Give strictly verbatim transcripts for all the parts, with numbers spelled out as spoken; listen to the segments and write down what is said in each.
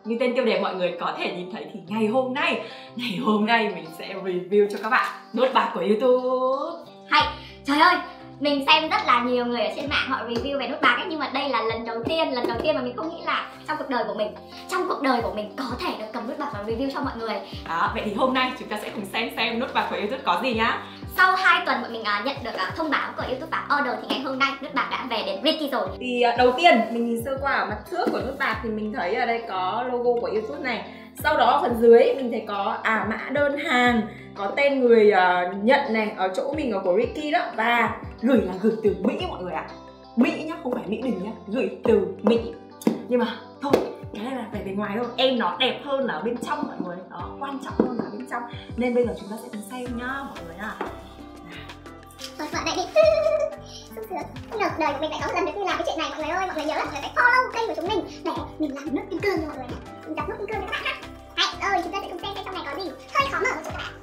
như tên tiêu đề mọi người có thể nhìn thấy thì ngày hôm nay Ngày hôm nay mình sẽ review cho các bạn nốt bạc của YouTube. Hay, trời ơi, mình xem rất là nhiều người ở trên mạng họ review về nốt bạc ấy, nhưng mà đây là lần đầu tiên, lần đầu tiên mà mình không nghĩ là trong cuộc đời của mình, trong cuộc đời của mình có thể được cầm nốt bạc và review cho mọi người. Đó, vậy thì hôm nay chúng ta sẽ cùng xem xem nốt bạc của YouTube có gì nhá. Sau hai tuần bọn mình uh, nhận được uh, thông báo của YouTube và order thì ngày hôm nay nốt bạc đã về đến Ricky rồi. Thì uh, đầu tiên mình nhìn sơ qua ở mặt trước của nốt bạc thì mình thấy ở đây có logo của YouTube này. Sau đó ở phần dưới mình thấy có à mã đơn hàng, có tên người uh, nhận này, ở chỗ mình ở của Ricky đó. Và gửi là gửi từ Mỹ mọi người ạ. À. Mỹ nhá, không phải Mỹ Đình nhá, gửi từ Mỹ. Nhưng mà thôi, cái này là về bề ngoài thôi, em nó đẹp hơn là ở bên trong mọi người, nó quan trọng hơn là ở bên trong. Nên bây giờ chúng ta sẽ cùng xem nhá mọi người ạ. Thôi mở lại đi. Sung sướng. Không ngờ cuộc đời của mình lại có lần được như làm cái chuyện này mọi người ơi. Mọi người nhớ là mọi người phải follow kênh của chúng mình để mình làm nút kim cương cho mọi người nhé. Mình đọc nút kim cương cho các bạn ha. Hay, ơi chúng ta sẽ cùng xem xem trong này có gì. Hơi khó mở một chút các bạn.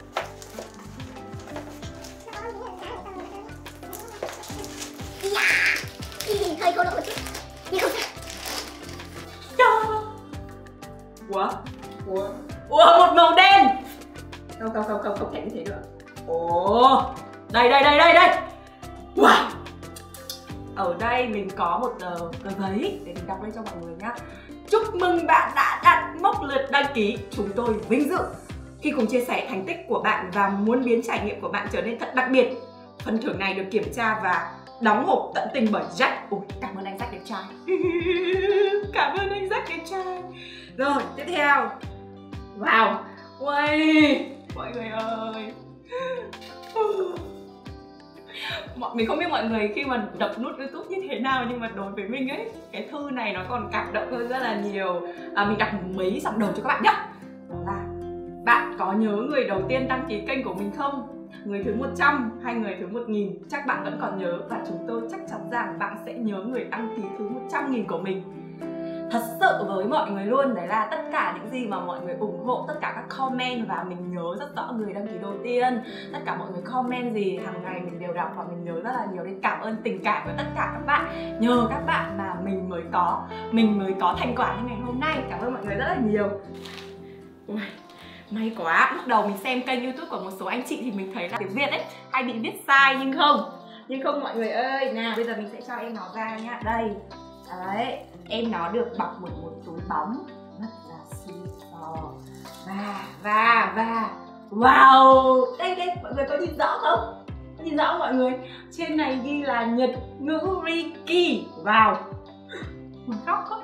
Yeah. Hơi cô lộ một chút. Nhưng không sao. Ủa? Ủa? Ủa một màu đen. Không không không không không thể như thế được. Ồ, đây đây đây đây đây. Wow. Ở đây mình có một uh, tờ giấy để mình đọc lên cho mọi người nhá. Chúc mừng bạn đã đặt mốc lượt đăng ký. Chúng tôi vinh dự khi cùng chia sẻ thành tích của bạn và muốn biến trải nghiệm của bạn trở nên thật đặc biệt. Phần thưởng này được kiểm tra và đóng hộp tận tình bởi Jack. Ôi, cảm ơn anh Jack đẹp trai. Cảm ơn anh Jack đẹp trai. Rồi, tiếp theo. Wow. Uầy, mọi người ơi. Mọi, mình không biết mọi người khi mà đập nút YouTube như thế nào, nhưng mà đối với mình ấy, cái thư này nó còn cảm động hơn rất là nhiều. À, mình đọc mấy dòng đầu cho các bạn nhé. Đó là: bạn có nhớ người đầu tiên đăng ký kênh của mình không? Người thứ một trăm hay người thứ một nghìn? Chắc bạn vẫn còn nhớ và chúng tôi chắc chắn rằng bạn sẽ nhớ người đăng ký thứ một trăm nghìn của mình. Thật sự với mọi người luôn, đấy là tất cả những gì mà mọi người ủng hộ, tất cả các comment, và mình nhớ rất rõ người đăng ký đầu tiên. Tất cả mọi người comment gì hàng ngày mình đều đọc và mình nhớ rất là nhiều. Nên cảm ơn tình cảm của tất cả các bạn. Nhờ các bạn mà mình mới có Mình mới có thành quả như ngày hôm nay. Cảm ơn mọi người rất là nhiều. Ui, may quá, lúc đầu mình xem kênh YouTube của một số anh chị thì mình thấy là tiếng Việt ấy hay bị viết sai, nhưng không Nhưng không mọi người ơi. Nào bây giờ mình sẽ cho em nó ra nhá. Đây. Đấy, em nó được bọc một một túi bóng rất là xinh xò. Và, và, và wow, đây đây, mọi người có nhìn rõ không? Có nhìn rõ không mọi người? Trên này ghi là Nhật ngữ Ricky. Wow, mình khóc không?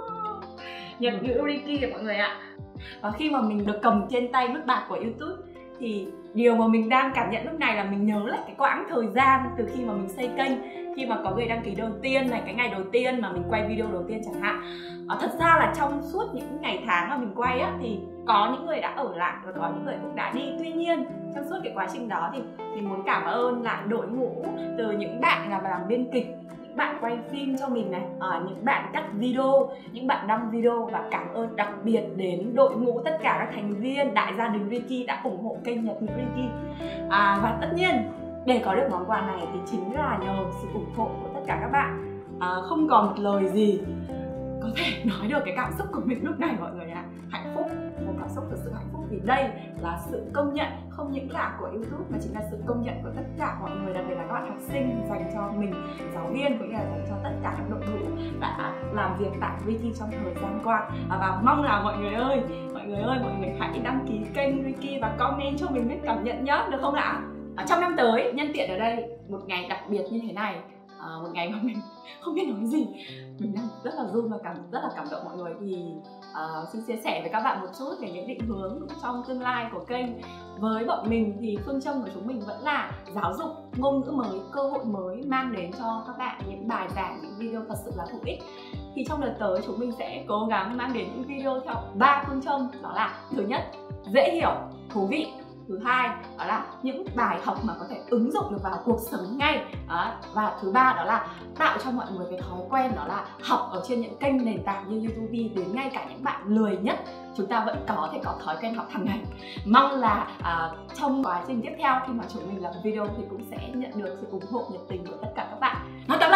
Nhật ngữ Ricky kìa mọi người ạ. Và khi mà mình được cầm trên tay nút bạc của YouTube thì điều mà mình đang cảm nhận lúc này là mình nhớ lại cái quãng thời gian từ khi mà mình xây kênh, khi mà có người đăng ký đầu tiên này, cái ngày đầu tiên mà mình quay video đầu tiên chẳng hạn. À, thật ra là trong suốt những ngày tháng mà mình quay á, thì có những người đã ở lại và có những người cũng đã đi. Tuy nhiên trong suốt cái quá trình đó thì mình muốn cảm ơn lại đội ngũ, từ những bạn là làm biên kịch, những bạn quay phim cho mình này, à, những bạn cắt video, những bạn đăng video, và cảm ơn đặc biệt đến đội ngũ tất cả các thành viên đại gia đình Ricky đã ủng hộ kênh Nhật ngữ Ricky. À, và tất nhiên để có được món quà này thì chính là nhờ sự ủng hộ của tất cả các bạn. À, không còn một lời gì có thể nói được cái cảm xúc của mình lúc này mọi người ạ. À, hạnh phúc, một cảm xúc thực sự hạnh phúc, vì đây là sự công nhận không những là của YouTube mà chính là sự công nhận của tất cả mọi người, đặc biệt là các bạn học sinh, dành cho mình, giáo viên, cũng như là dành cho tất cả các đội ngũ đã làm việc tại Ricky trong thời gian qua. À, và mong là mọi người ơi, mọi người ơi, mọi người hãy đăng ký kênh Ricky và comment cho mình biết cảm nhận nhé, được không ạ? À, trong năm tới, nhân tiện ở đây một ngày đặc biệt như thế này, à, một ngày mà mình không biết nói gì, mình đang rất là run và cảm rất là cảm động mọi người, thì uh, xin chia sẻ với các bạn một chút về những định hướng trong tương lai của kênh. Với bọn mình thì phương châm của chúng mình vẫn là giáo dục, ngôn ngữ mới, cơ hội mới, mang đến cho các bạn những bài giảng, những video thật sự là hữu ích. Thì trong đợt tới chúng mình sẽ cố gắng mang đến những video theo ba phương châm, đó là thứ nhất, dễ hiểu, thú vị. Thứ hai, đó là những bài học mà có thể ứng dụng được vào cuộc sống ngay. Đó. Và thứ ba, đó là tạo cho mọi người cái thói quen, đó là học ở trên những kênh nền tảng như YouTube, đến ngay cả những bạn lười nhất chúng ta vẫn có thể có thói quen học hàng ngày. Mong là à, trong quá trình tiếp theo khi mà chúng mình làm video thì cũng sẽ nhận được sự ủng hộ nhiệt tình của tất cả các bạn. Nói tóm lại là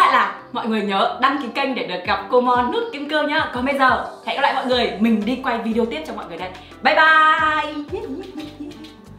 mọi người nhớ đăng ký kênh để được gặp cô Mon nút kim cương nhá. Còn bây giờ hẹn gặp lại mọi người, mình đi quay video tiếp cho mọi người đây. Bye bye.